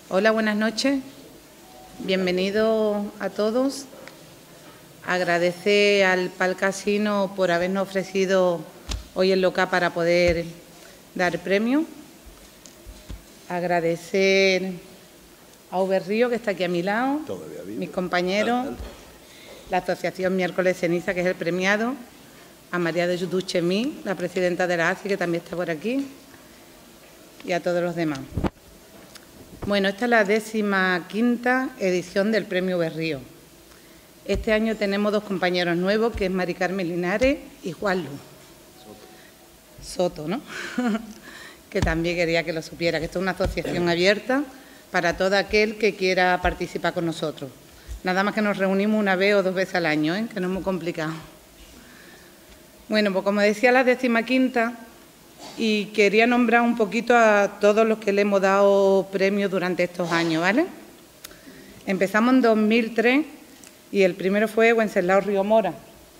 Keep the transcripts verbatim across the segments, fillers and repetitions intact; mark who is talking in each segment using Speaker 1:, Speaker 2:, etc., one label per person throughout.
Speaker 1: Hola, buenas noches. Bienvenidos a todos. Agradecer al Pal Casino por habernos ofrecido hoy el local para poder dar el premio. Agradecer a Uber Río, que está aquí a mi lado, mis compañeros, la Asociación Miércoles Ceniza, que es el premiado, a María de Duchemí, la presidenta de la A C I, que también está por aquí, y a todos los demás. Bueno, esta es la décima quinta edición del Premio Uber Río. Este año tenemos dos compañeros nuevos, que es Mari Carmen Linares y Juan Lu Soto, ¿no? Que también quería que lo supiera, que esto es una asociación abierta para todo aquel que quiera participar con nosotros. Nada más que nos reunimos una vez o dos veces al año, ¿eh? Que no es muy complicado. Bueno, pues como decía, la décima quinta, y quería nombrar un poquito a todos los que le hemos dado premios durante estos años, ¿vale? Empezamos en dos mil tres y el primero fue Wenceslao Río Mora,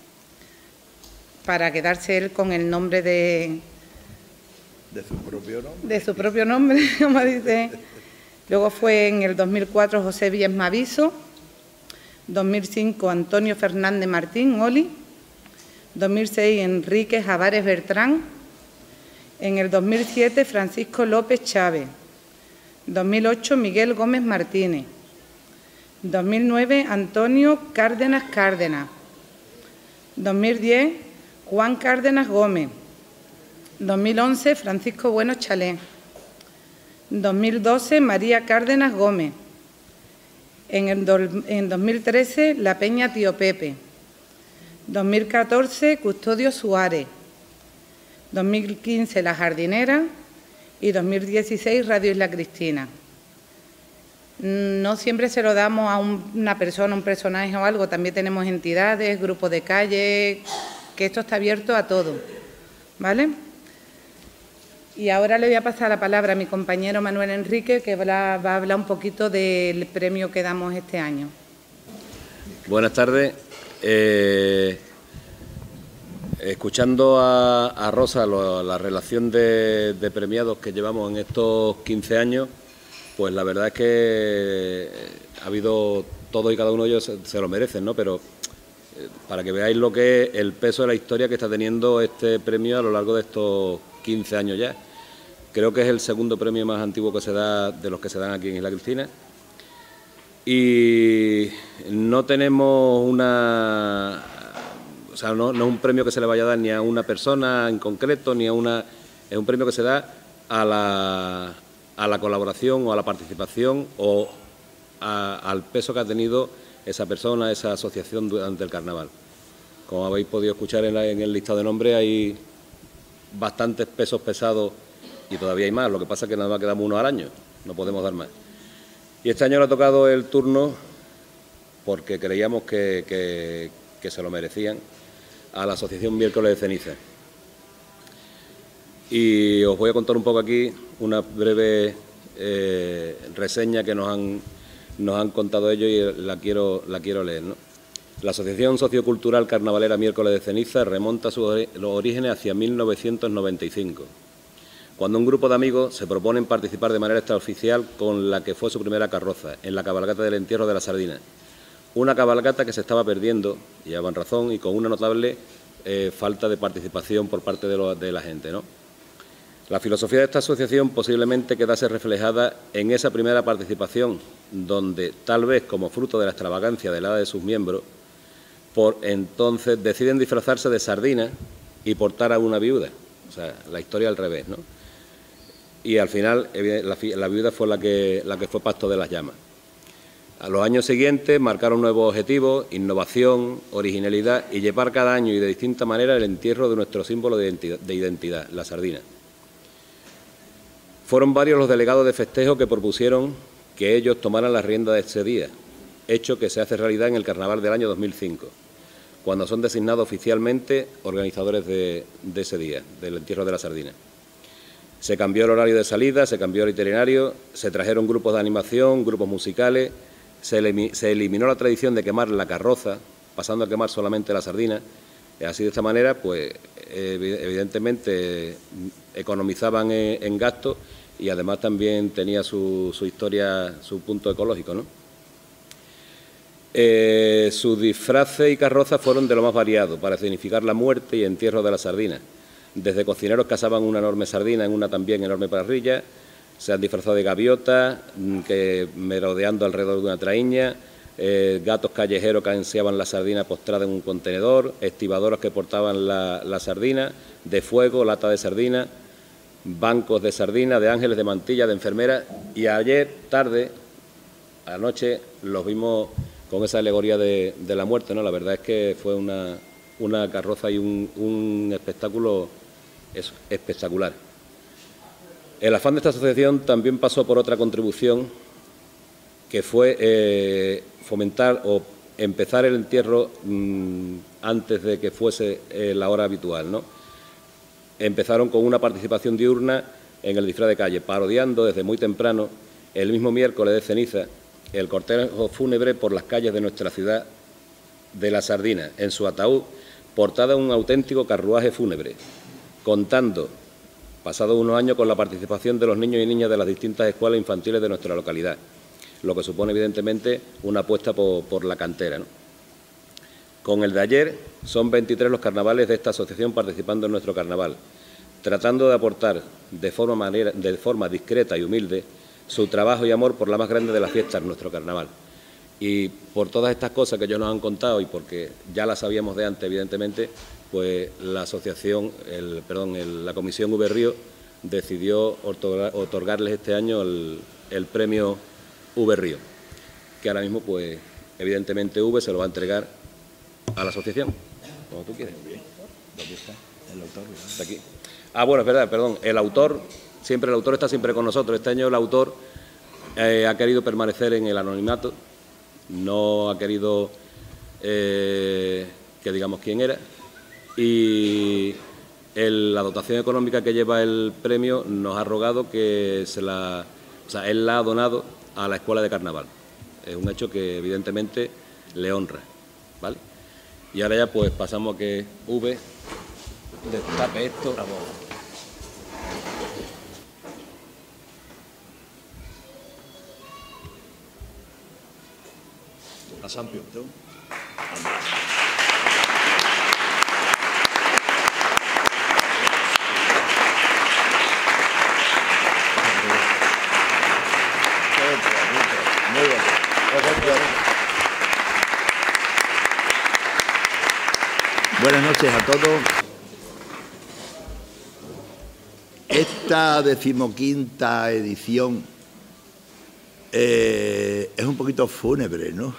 Speaker 1: para quedarse él con el nombre de...
Speaker 2: De su propio nombre.
Speaker 1: De su propio nombre, como dice. Luego fue en el dos mil cuatro José Víez Maviso, dos mil cinco Antonio Fernández Martín, Oli, dos mil seis Enrique Javares Bertrán, en el dos mil siete Francisco López Chávez, dos mil ocho Miguel Gómez Martínez, dos mil nueve Antonio Cárdenas Cárdenas, dos mil diez Juan Cárdenas Gómez, dos mil once Francisco Bueno Chalé, dos mil doce María Cárdenas Gómez, en, el do, en dos mil trece La Peña Tío Pepe, dos mil catorce Custodio Suárez, dos mil quince La Jardinera y dos mil dieciséis Radio Isla Cristina. No siempre se lo damos a un, una persona, un personaje o algo, también tenemos entidades, grupos de calle, que esto está abierto a todo, ¿vale? Y ahora le voy a pasar la palabra a mi compañero Manuel Enrique, que va a hablar un poquito del premio que damos este año.
Speaker 3: Buenas tardes. Eh... Escuchando a, a Rosa lo, la relación de, de premiados que llevamos en estos quince años, pues la verdad es que ha habido todos y cada uno de ellos se, se lo merecen, ¿no? Pero eh, para que veáis lo que es el peso de la historia que está teniendo este premio a lo largo de estos quince años ya. Creo que es el segundo premio más antiguo que se da de los que se dan aquí en Isla Cristina. Y no tenemos una... O sea, no, no es un premio que se le vaya a dar ni a una persona en concreto, ni a una... Es un premio que se da a la, a la colaboración o a la participación o a, al peso que ha tenido esa persona, esa asociación durante el carnaval. Como habéis podido escuchar en, la, en el listado de nombres, hay bastantes pesos pesados y todavía hay más. Lo que pasa es que nada más quedamos uno al año, no podemos dar más. Y este año le ha tocado el turno porque creíamos que, que, que se lo merecían, a la Asociación Miércoles de Ceniza. Y os voy a contar un poco aquí una breve eh, reseña que nos han, nos han contado ellos y la quiero, la quiero leer, ¿no? La Asociación Sociocultural Carnavalera Miércoles de Ceniza remonta sus los orígenes hacia mil novecientos noventa y cinco, cuando un grupo de amigos se proponen participar de manera extraoficial con la que fue su primera carroza, en la cabalgata del entierro de la Sardina. Una cabalgata que se estaba perdiendo, y llevaban razón, y con una notable eh, falta de participación por parte de, lo, de la gente, ¿no? La filosofía de esta asociación posiblemente quedase reflejada en esa primera participación, donde, tal vez como fruto de la extravagancia de la edad de sus miembros, por entonces deciden disfrazarse de sardina y portar a una viuda. O sea, la historia al revés, ¿no? Y al final la, la viuda fue la que, la que fue pasto de las llamas. A los años siguientes marcaron nuevos objetivos, innovación, originalidad y llevar cada año y de distinta manera el entierro de nuestro símbolo de identidad, de identidad, la sardina. Fueron varios los delegados de festejo que propusieron que ellos tomaran la rienda de ese día, hecho que se hace realidad en el Carnaval del año dos mil cinco, cuando son designados oficialmente organizadores de, de ese día, del entierro de la sardina. Se cambió el horario de salida, se cambió el itinerario, se trajeron grupos de animación, grupos musicales. Se eliminó la tradición de quemar la carroza, pasando a quemar solamente la sardina. Así, de esta manera, pues evidentemente economizaban en gastos y además también tenía su, su historia, su punto ecológico, ¿no? Eh, sus disfraces y carrozas fueron de lo más variados para significar la muerte y entierro de la sardina. Desde cocineros que asaban una enorme sardina en una también enorme parrilla, se han disfrazado de gaviotas, que merodeando alrededor de una traíña, eh, gatos callejeros que ansiaban la sardina postrada en un contenedor, estibadoras que portaban la, la sardina, de fuego, lata de sardina, bancos de sardina, de ángeles, de mantilla, de enfermeras, y ayer tarde, anoche, los vimos con esa alegoría de, de la muerte, ¿no? La verdad es que fue una, una carroza y un, un espectáculo es, espectacular. El afán de esta asociación también pasó por otra contribución, que fue eh, fomentar o empezar el entierro mmm, antes de que fuese eh, la hora habitual, ¿no? Empezaron con una participación diurna en el disfraz de calle, parodiando desde muy temprano, el mismo miércoles de ceniza, el cortejo fúnebre por las calles de nuestra ciudad de la Sardina, en su ataúd, portada un auténtico carruaje fúnebre, contando, pasados unos años, con la participación de los niños y niñas de las distintas escuelas infantiles de nuestra localidad, lo que supone, evidentemente, una apuesta por, por la cantera, ¿no? Con el de ayer, son veintitrés los carnavales de esta asociación participando en nuestro carnaval, tratando de aportar de forma, manera, de forma discreta y humilde su trabajo y amor por la más grande de las fiestas, nuestro carnaval. Y por todas estas cosas que ellos nos han contado y porque ya las sabíamos de antes, evidentemente, pues la asociación, el, perdón, el, la Comisión V Río decidió otorgar, otorgarles este año el, el premio V Río, que ahora mismo, pues, evidentemente V se lo va a entregar a la asociación, como tú quieres.
Speaker 2: ¿Dónde está el autor?
Speaker 3: Está aquí. Ah, bueno, es verdad, perdón, el autor... Siempre el autor está siempre con nosotros. Este año el autor eh, ha querido permanecer en el anonimato, no ha querido eh, que digamos quién era, y el, la dotación económica que lleva el premio nos ha rogado que se la, o sea, él la ha donado a la Escuela de Carnaval. Es un hecho que evidentemente le honra, ¿vale? Y ahora ya pues pasamos a que V destape esto. Bravo.
Speaker 2: A Sampio. Buenas noches a todos. Esta decimoquinta edición eh, es un poquito fúnebre, ¿no?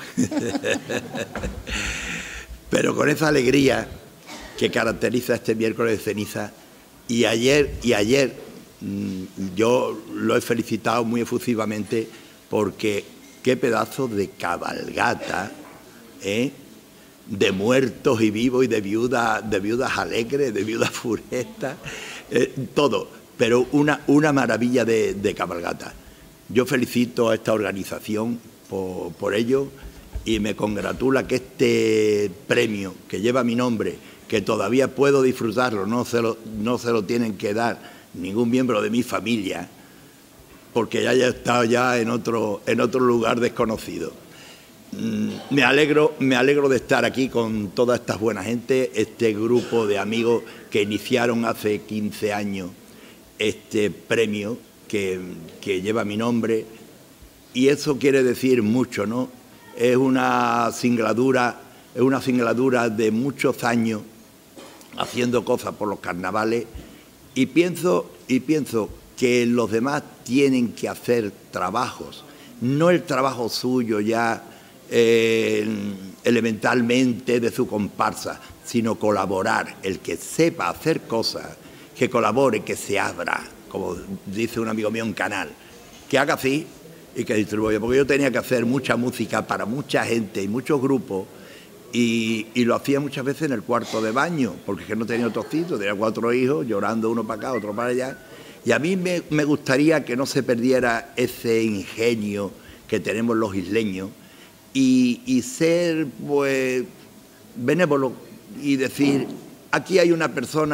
Speaker 2: Pero con esa alegría que caracteriza este miércoles de ceniza. Y ayer, y ayer mmm, yo lo he felicitado muy efusivamente porque qué pedazo de cabalgata, ¿eh? De muertos y vivos y de viudas, de viudas alegres, de viudas funestas, eh, todo, pero una, una maravilla de, de cabalgata. Yo felicito a esta organización por, por ello y me congratula que este premio que lleva mi nombre, que todavía puedo disfrutarlo, no se lo, no se lo tienen que dar ningún miembro de mi familia, porque ya haya estado ya en otro, en otro lugar desconocido. Me alegro, me alegro de estar aquí con toda esta buena gente, este grupo de amigos que iniciaron hace quince años este premio que, que lleva mi nombre, y eso quiere decir mucho, ¿no? Es una singladura, es una singladura de muchos años haciendo cosas por los carnavales, y pienso, y pienso que los demás tienen que hacer trabajos, no el trabajo suyo ya Eh, elementalmente de su comparsa, sino colaborar, el que sepa hacer cosas, que colabore, que se abra, como dice un amigo mío, un canal, que haga así y que distribuya, porque yo tenía que hacer mucha música para mucha gente y muchos grupos y, y lo hacía muchas veces en el cuarto de baño, porque es que no tenía otro sitio, tenía cuatro hijos, llorando uno para acá, otro para allá, y a mí me, me gustaría que no se perdiera ese ingenio que tenemos los isleños, Y, y ser, pues, benévolo y decir, aquí hay una persona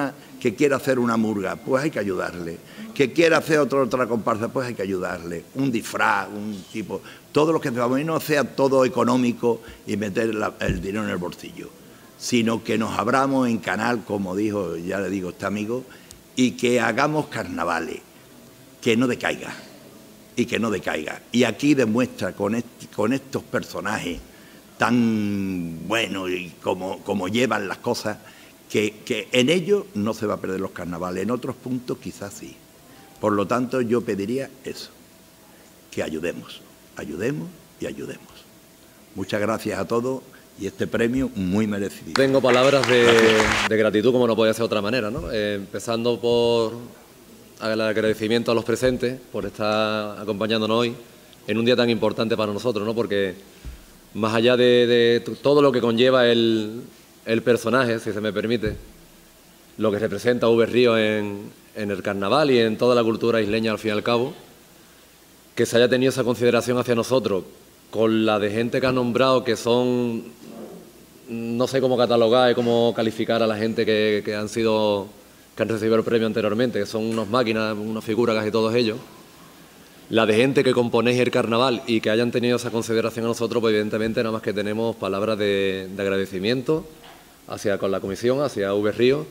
Speaker 2: que quiere hacer una murga, pues hay que ayudarle. Que quiere hacer otro, otra comparsa, pues hay que ayudarle. Un disfraz, un tipo... Todo lo que no sea todo económico y meter la, el dinero en el bolsillo, sino que nos abramos en canal, como dijo, ya le digo, este amigo, y que hagamos carnavales, que no decaiga, y que no decaiga. Y aquí demuestra con, este, con estos personajes tan buenos y como, como llevan las cosas, que, que en ellos no se va a perder los carnavales, en otros puntos quizás sí. Por lo tanto, yo pediría eso, que ayudemos, ayudemos y ayudemos. Muchas gracias a todos y este premio muy merecido.
Speaker 4: Tengo palabras de, de gratitud, como no podía ser de otra manera, ¿no? Eh, empezando por el agradecimiento a los presentes por estar acompañándonos hoy en un día tan importante para nosotros, ¿no? Porque más allá de, de todo lo que conlleva el, el personaje, si se me permite, lo que representa V Río en, en el carnaval y en toda la cultura isleña al fin y al cabo, que se haya tenido esa consideración hacia nosotros, con la de gente que ha nombrado que son, no sé cómo catalogar y cómo calificar a la gente que, que han sido, que han recibido el premio anteriormente, que son unas máquinas, unas figuras casi todos ellos. La de gente que componéis el carnaval y que hayan tenido esa consideración a nosotros, pues evidentemente nada más que tenemos palabras de, de agradecimiento hacia con la comisión, hacia V Río.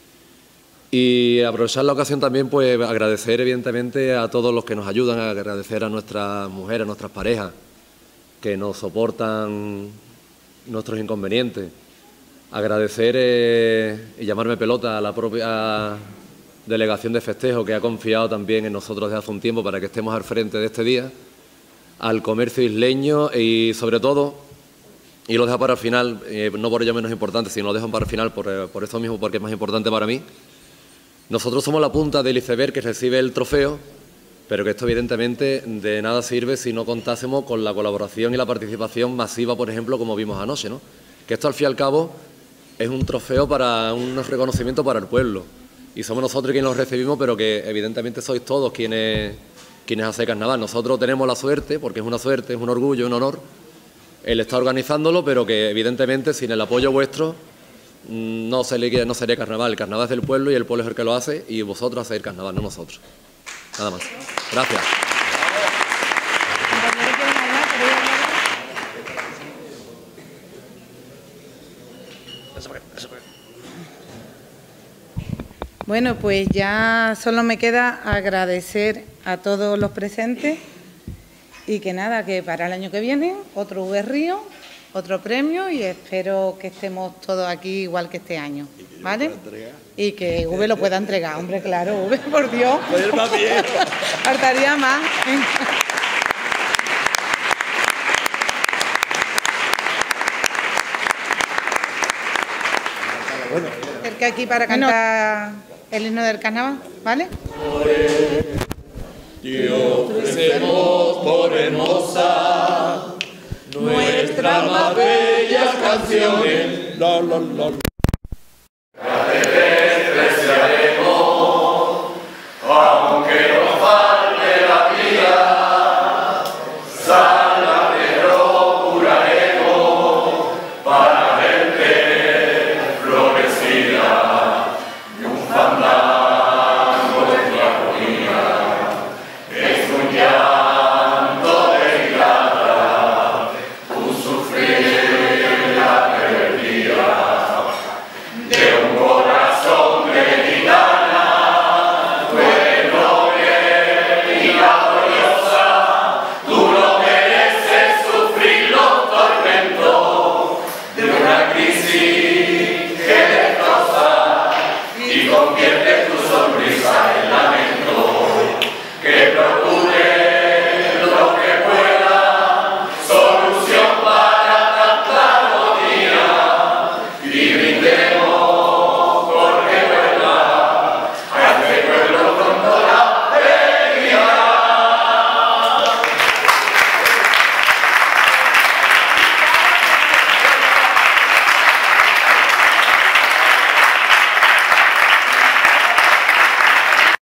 Speaker 4: Y aprovechar la ocasión también, pues agradecer evidentemente a todos los que nos ayudan, agradecer a nuestras mujeres, a nuestras parejas, que nos soportan nuestros inconvenientes. Agradecer eh, y llamarme pelota a la propia delegación de festejo que ha confiado también en nosotros desde hace un tiempo para que estemos al frente de este día, al comercio isleño y sobre todo, y lo dejo para el final, eh, no por ello menos importante, sino lo dejo para el final por, eh, por eso mismo, porque es más importante para mí. Nosotros somos la punta del iceberg que recibe el trofeo, pero que esto evidentemente de nada sirve si no contásemos con la colaboración y la participación masiva, por ejemplo, como vimos anoche, ¿no? Que esto al fin y al cabo es un trofeo para un reconocimiento para el pueblo. Y somos nosotros quienes los recibimos, pero que evidentemente sois todos quienes, quienes hacen carnaval. Nosotros tenemos la suerte, porque es una suerte, es un orgullo, un honor, el estar organizándolo, pero que evidentemente sin el apoyo vuestro no, se le, no sería carnaval. El carnaval es del pueblo y el pueblo es el que lo hace y vosotros hacéis el carnaval, no nosotros. Nada más. Gracias.
Speaker 1: Bueno, pues ya solo me queda agradecer a todos los presentes y que nada, que para el año que viene otro V Río, otro premio y espero que estemos todos aquí igual que este año, ¿vale? Y que V lo pueda entregar, hombre, claro, V, por Dios. Faltaría más. Cerca aquí para cantar el himno del carnaval, ¿vale?
Speaker 5: Te ofrecemos por hermosa nuestras más bellas canciones. La, la, la.